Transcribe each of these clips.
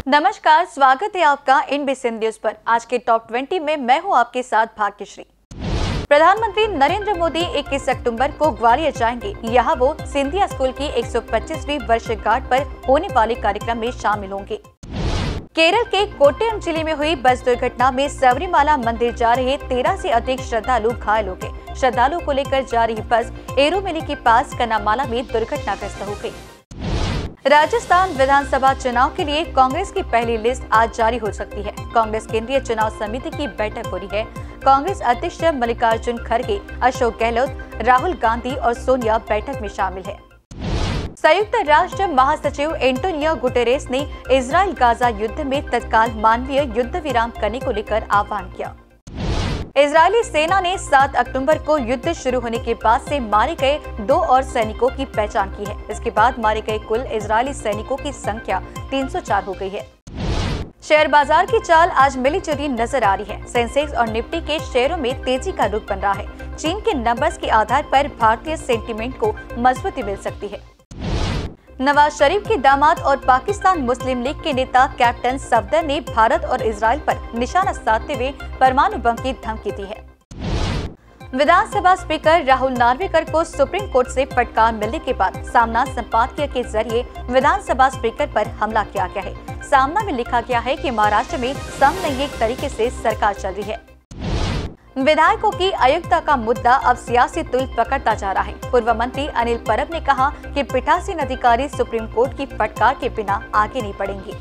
नमस्कार, स्वागत है आपका इनबीसी न्यूज पर। आज के टॉप 20 में मैं हूं आपके साथ भाग्यश्री। प्रधानमंत्री नरेंद्र मोदी 21 अक्टूबर को ग्वालियर जाएंगे। यहाँ वो सिंधिया स्कूल की 125वीं वर्षगांठ पर होने वाले कार्यक्रम में शामिल होंगे। केरल के कोट्टयम जिले में हुई बस दुर्घटना में सबरीमाला मंदिर जा रहे 13 से अधिक श्रद्धालु घायल हो गए। श्रद्धालुओं को लेकर जा रही बस एरोमेली के पास कन्नामाला में दुर्घटनाग्रस्त हो गई। राजस्थान विधानसभा चुनाव के लिए कांग्रेस की पहली लिस्ट आज जारी हो सकती है। कांग्रेस केंद्रीय चुनाव समिति की बैठक हो रही है। कांग्रेस अध्यक्ष मल्लिकार्जुन खड़गे, अशोक गहलोत, राहुल गांधी और सोनिया बैठक में शामिल है। संयुक्त राष्ट्र महासचिव एंटोनियो गुटेरेस ने इजराइल गाजा युद्ध में तत्काल मानवीय युद्ध विराम करने को लेकर आह्वान किया। इजरायली सेना ने 7 अक्टूबर को युद्ध शुरू होने के बाद से मारे गए 2 और सैनिकों की पहचान की है। इसके बाद मारे गए कुल इजरायली सैनिकों की संख्या 304 हो गई है। शेयर बाजार की चाल आज मिली जुली नजर आ रही है। सेंसेक्स और निफ्टी के शेयरों में तेजी का रुख बन रहा है। चीन के नंबर्स के आधार पर भारतीय सेंटीमेंट को मजबूती मिल सकती है। नवाज शरीफ के दामाद और पाकिस्तान मुस्लिम लीग के नेता कैप्टन सफदर ने भारत और इजराइल पर निशाना साधते हुए परमाणु बम की धमकी दी है। विधानसभा स्पीकर राहुल नार्वेकर को सुप्रीम कोर्ट से फटकार मिलने के बाद सामना संपादकीय के जरिए विधानसभा स्पीकर पर हमला किया गया है। सामना में लिखा गया है कि महाराष्ट्र में समलैंगिक तरीके से सरकार चल रही है। विधायकों की अयोग्यता का मुद्दा अब सियासी तुल पकड़ता जा रहा है। पूर्व मंत्री अनिल परब ने कहा कि पीठासीन अधिकारी सुप्रीम कोर्ट की फटकार के बिना आगे नहीं बढ़ेंगे।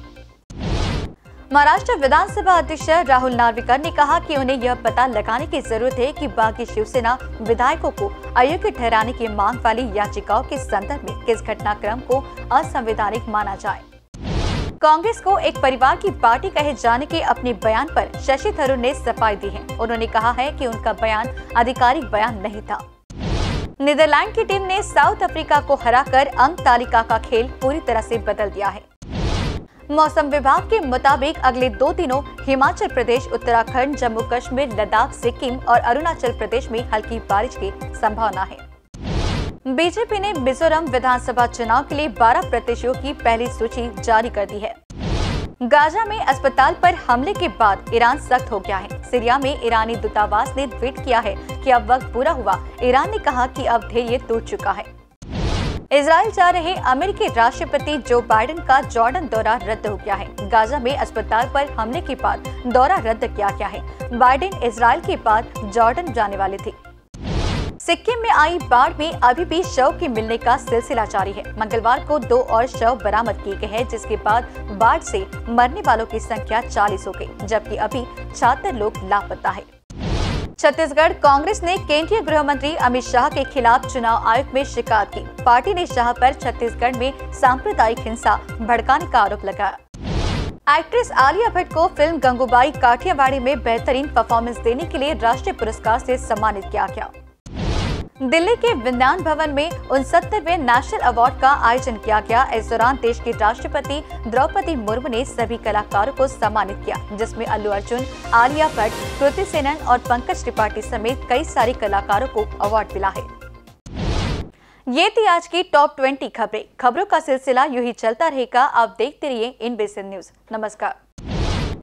महाराष्ट्र विधानसभा अध्यक्ष राहुल नार्वेकर ने कहा कि उन्हें यह पता लगाने की जरूरत है कि बाकी शिवसेना विधायकों को अयोग्य ठहराने की मांग वाली याचिकाओं के संदर्भ में किस घटनाक्रम को असंवैधानिक माना जाए। कांग्रेस को एक परिवार की पार्टी कहे जाने के अपने बयान पर शशि थरूर ने सफाई दी है। उन्होंने कहा है कि उनका बयान आधिकारिक बयान नहीं था। नीदरलैंड की टीम ने साउथ अफ्रीका को हराकर अंक तालिका का खेल पूरी तरह से बदल दिया है। मौसम विभाग के मुताबिक अगले 2 दिनों हिमाचल प्रदेश, उत्तराखंड, जम्मू कश्मीर, लद्दाख, सिक्किम और अरुणाचल प्रदेश में हल्की बारिश की संभावना है। बीजेपी ने मिजोरम विधानसभा चुनाव के लिए 12 प्रत्याशियों की पहली सूची जारी कर दी है। गाजा में अस्पताल पर हमले के बाद ईरान सख्त हो गया है। सीरिया में ईरानी दूतावास ने ट्वीट किया है कि अब वक्त पूरा हुआ। ईरान ने कहा कि अब धैर्य टूट चुका है। इजराइल जा रहे अमेरिकी राष्ट्रपति जो बाइडेन का जॉर्डन दौरा रद्द हो गया है। गाजा में अस्पताल पर हमले के बाद दौरा रद्द किया गया है। बाइडेन इजराइल के बाद जॉर्डन जाने वाले थे। सिक्किम में आई बाढ़ में अभी भी शव के मिलने का सिलसिला जारी है। मंगलवार को 2 और शव बरामद किए गए हैं, जिसके बाद बाढ़ से मरने वालों की संख्या 40 हो गई, जबकि अभी 76 लोग लापता है। छत्तीसगढ़ कांग्रेस ने केंद्रीय गृह मंत्री अमित शाह के खिलाफ चुनाव आयोग में शिकायत की। पार्टी ने शाह पर छत्तीसगढ़ में सांप्रदायिक हिंसा भड़काने का आरोप लगाया। एक्ट्रेस आलिया भट्ट को फिल्म गंगूबाई काठियावाड़ी में बेहतरीन परफॉर्मेंस देने के लिए राष्ट्रीय पुरस्कार से सम्मानित किया गया। दिल्ली के विज्ञान भवन में 69वें नेशनल अवार्ड का आयोजन किया गया। इस दौरान देश की राष्ट्रपति द्रौपदी मुर्मू ने सभी कलाकारों को सम्मानित किया, जिसमें अल्लू अर्जुन, आलिया भट्ट, कृति सेनन और पंकज त्रिपाठी समेत कई सारे कलाकारों को अवार्ड मिला है। ये थी आज की टॉप 20 खबरें। खबरों का सिलसिला यूं ही चलता रहेगा। आप देखते रहिए इनबीसी न्यूज। नमस्कार।